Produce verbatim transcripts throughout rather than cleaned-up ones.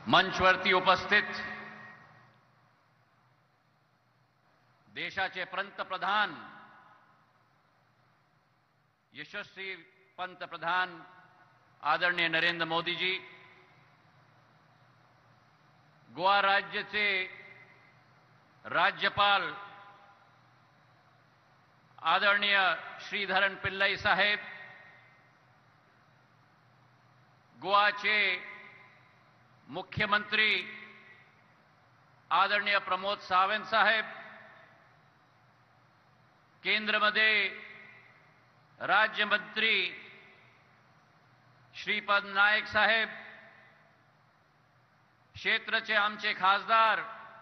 मंचवरती उपस्थित देशाचे पंतप्रधान यशस्वी पंतप्रधान आदरणीय नरेंद्र मोदी जी, गोवा राज्याचे राज्यपाल आदरणीय श्रीधरन पिल्लई साहेब, गोवाचे मुख्यमंत्री आदरणीय प्रमोद सावंत साहेब, केंद्रमध्ये राज्यमंत्री श्रीपद नाईक साहेब, क्षेत्रचे आमचे खासदार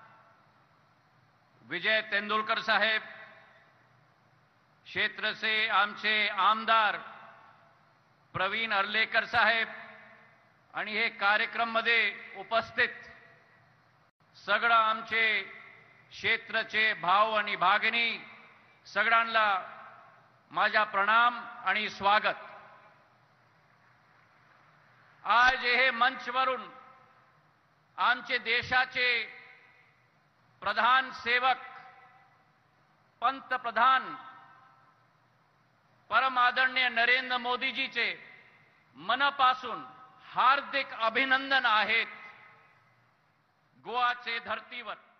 विजय तेंदुलकर साहेब, क्षेत्रचे आमचे आमदार प्रवीण अर्लेकर साहेब आणि हे कार्यक्रममध्ये उपस्थित सगळं आमचे क्षेत्रचे भाऊ आणि भगिनी सगळ्यांना माझा प्रणाम आणि स्वागत। आज हे मंचवरून आमचे देशाचे प्रधान सेवक पंतप्रधान परम आदरणीय नरेंद्र मोदीजीचे मनापासून हार्दिक अभिनंदन आहेत। गोवाचे धर्तीवर